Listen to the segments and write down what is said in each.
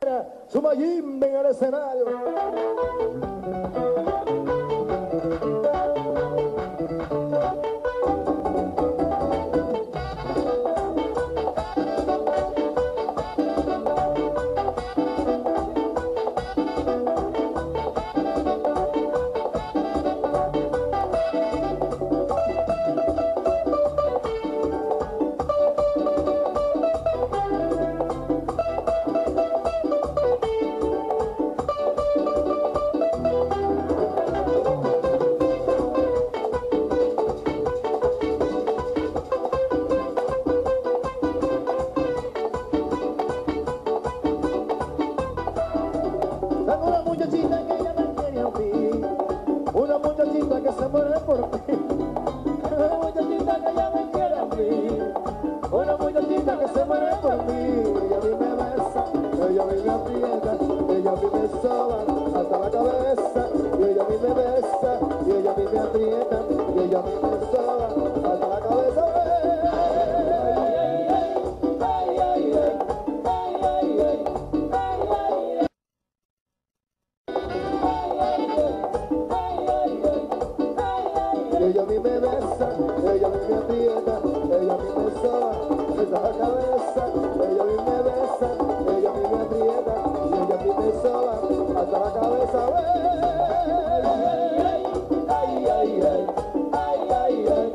buena, su Mayimbe en el escenario. Ella a mí me besa, ella a mí me aprieta, ella a mí me soba, me da la cabeza. Ella a mí me besa, ella a mí me aprieta, y ella a mí me soba, hasta la cabeza. Ay, ay, ay, ay, ay, ay.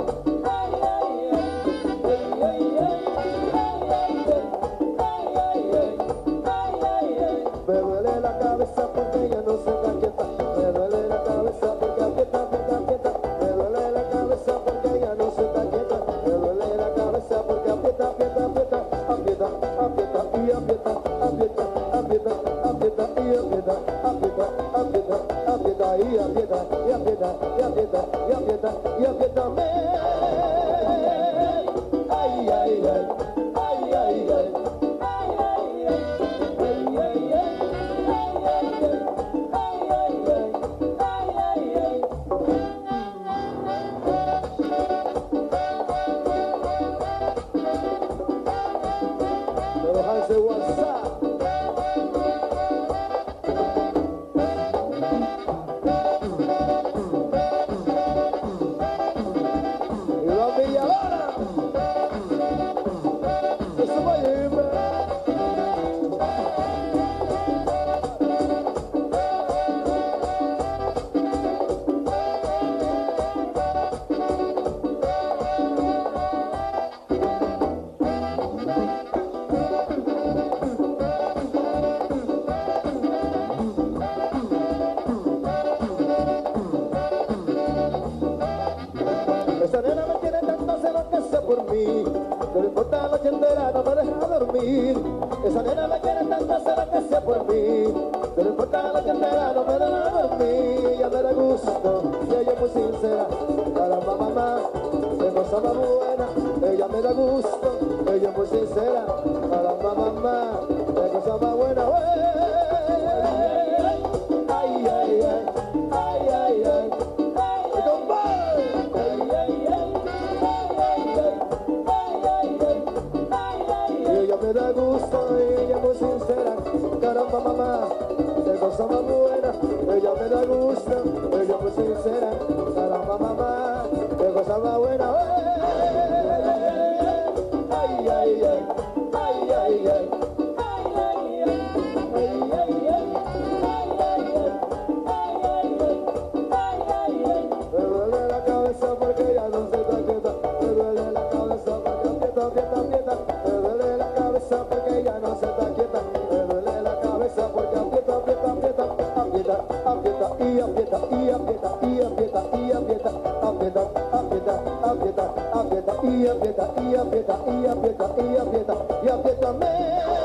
Me duele la cabeza porque ella no se da quieta. Me duele la cabeza porque aprieta, aprieta, aprieta. Me duele la cabeza porque ella no se da quieta. Me duele la cabeza porque aprieta, aprieta, aprieta. Aprieta, aprieta y aprieta, aprieta, aprieta, aprieta y aprieta, aprieta, aprieta, aprieta y aprieta, y aprieta, y aprieta, y aprieta, y apriétame. Ay, ay, ay, ay, ay, ay. Hace WhatsApp. Y la Villalona. Eso va a irme. Esa nena me tiene tanto celo que sé por mí. No le importa la entera, no me deja dormir. Esa nena me tiene tanto celo que sé por mí. No le importa la entera, no me deja dormir. Ella me da gusto y ella es muy sincera. Caramba, mamá, qué cosa más buena. Ella me da gusto, ella es muy sincera. Caramba, mamá, qué cosa más buena. Ay, ay, ay, ay, ay, ay. Ella me da gusto, ella muy sincera. Caramba, mamá, qué cosa más buena. Ella me da gusto, ella muy sincera. Caramba, mamá, qué cosa más buena. Ay, ay, ay, ay, ay, ay. Me duele la cabeza porque ella no se da quieta. Me duele la cabeza porque aprieta, aprieta, aprieta. Me duele la cabeza porque ella no se da quieta. Me duele la cabeza porque aprieta, aprieta, aprieta. Aprieta, aprieta y aprieta y aprieta y aprieta y aprieta. Aprieta, aprieta, aprieta, aprieta y aprieta y aprieta y aprieta y aprieta y apriétame.